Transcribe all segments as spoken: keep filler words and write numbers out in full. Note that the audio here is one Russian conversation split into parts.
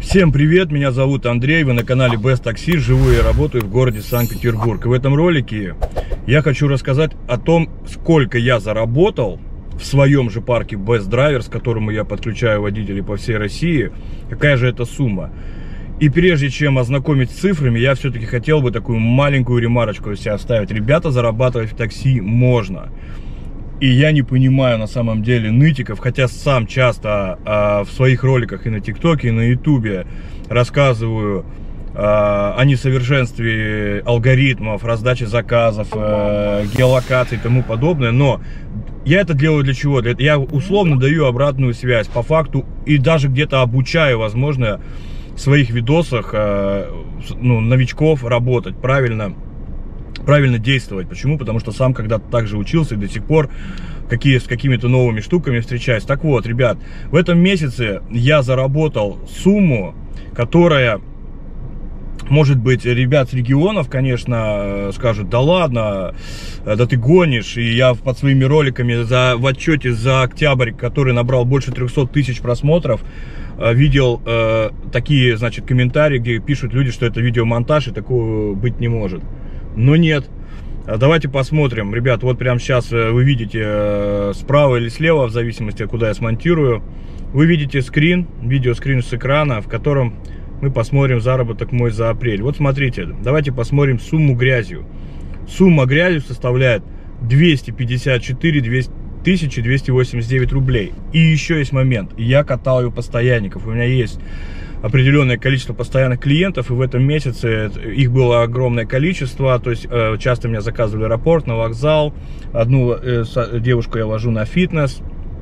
Всем привет, меня зовут Андрей, вы на канале Best Taxi, живу и работаю в городе Санкт-Петербург. И в этом ролике я хочу рассказать о том, сколько я заработал в своем же парке Best Drivers, к которому я подключаю водителей по всей России, какая же это сумма. И прежде чем ознакомить с цифрами, я все-таки хотел бы такую маленькую ремарочку себе оставить. Ребята, зарабатывать в такси можно. И я не понимаю на самом деле нытиков, хотя сам часто а, в своих роликах и на ТикТоке, и на Ютубе рассказываю а, о несовершенстве алгоритмов, раздачи заказов, а, геолокации и тому подобное. Но я это делаю для чего? Я условно даю обратную связь по факту и даже где-то обучаю, возможно, в своих видосах а, ну, новичков работать правильно. Правильно действовать. Почему? Потому что сам когда-то также учился и до сих пор какие, с какими-то новыми штуками встречаюсь. Так вот, ребят, в этом месяце я заработал сумму, которая, может быть, ребят с регионов, конечно, скажут: да ладно, да ты гонишь. И я под своими роликами за, в отчете за октябрь, который набрал больше трёхсот тысяч просмотров, видел э, такие, значит, комментарии, где пишут люди, что это видеомонтаж и такого быть не может. Но нет. Давайте посмотрим. Ребят, вот прямо сейчас вы видите справа или слева, в зависимости от куда я смонтирую, вы видите скрин, видеоскрин с экрана, в котором мы посмотрим заработок мой за апрель. Вот смотрите, давайте посмотрим сумму грязью. Сумма грязью составляет двести пятьдесят четыре тысячи двести восемьдесят девять рублей. И еще есть момент. Я катаю постоянников. У меня есть определенное количество постоянных клиентов, и в этом месяце их было огромное количество. То есть э, часто меня заказывали в аэропорт, на вокзал. Одну э, девушку я вожу на фитнес.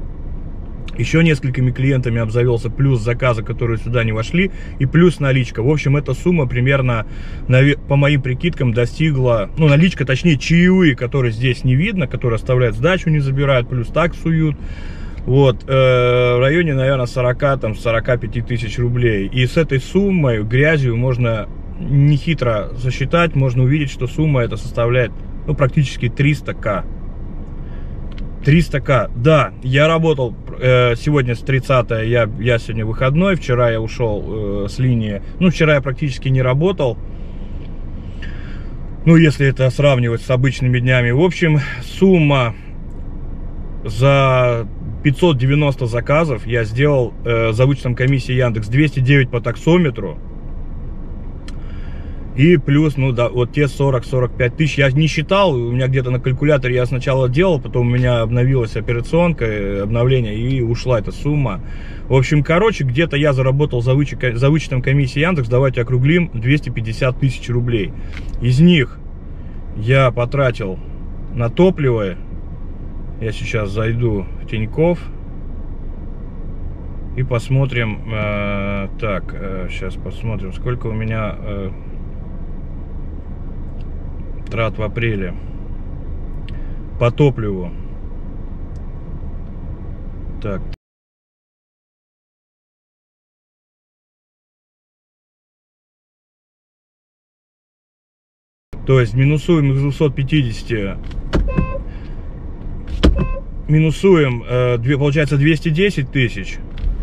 Еще несколькими клиентами обзавелся, плюс заказы, которые сюда не вошли, и плюс наличка. В общем, эта сумма примерно, по моим прикидкам, достигла, ну, наличка, точнее, чаевые, которые здесь не видно, которые оставляют сдачу, не забирают, плюс так суют. Вот, э, в районе, наверное, сорока, там, сорока пяти тысяч рублей. И с этой суммой, грязью, можно нехитро засчитать, можно увидеть, что сумма эта составляет, ну, практически триста тысяч. триста тысяч. Да, я работал э, сегодня с тридцатого, я, я сегодня выходной, вчера я ушел э, с линии, ну, вчера я практически не работал. Ну, если это сравнивать с обычными днями. В общем, сумма за пятьсот девяносто заказов я сделал э, за вычетом комиссии Яндекс двести девять по таксометру. И плюс, ну да, вот те сорок-сорок пять тысяч. Я не считал, у меня где-то на калькуляторе я сначала делал, потом у меня обновилась операционка, обновление, и ушла эта сумма. В общем, короче, где-то я заработал за, вычет, за вычетом комиссии Яндекс, давайте округлим, двести пятьдесят тысяч рублей. Из них я потратил на топливо. Я сейчас зайду в Тинькофф и посмотрим. Э, так, э, сейчас посмотрим, сколько у меня э, трат в апреле по топливу. Так. То есть минусуем из двухсот пятидесяти. Минусуем, э, получается, двести десять тысяч.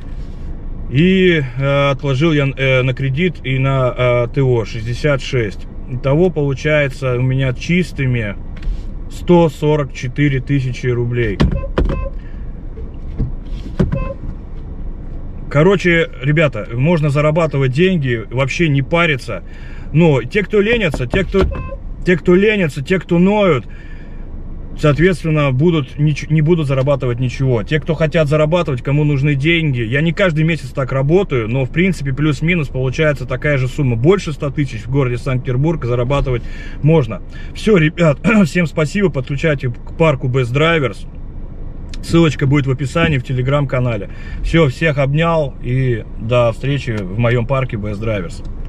И э, отложил я э, на кредит и на э, ТО шестьдесят шесть. Итого получается у меня чистыми сто сорок четыре тысячи рублей. Короче, ребята, можно зарабатывать деньги, вообще не париться. Но те, кто ленятся, те, кто, те, кто ленятся, те, кто ноют, соответственно, будут, не будут зарабатывать ничего. Те, кто хотят зарабатывать, кому нужны деньги. Я не каждый месяц так работаю, но в принципе плюс-минус получается такая же сумма. Больше ста тысяч в городе Санкт-Петербург зарабатывать можно. Все, ребят, всем спасибо. Подключайте к парку Best Drivers. Ссылочка будет в описании, в телеграм-канале. Все, всех обнял и до встречи в моем парке Best Drivers.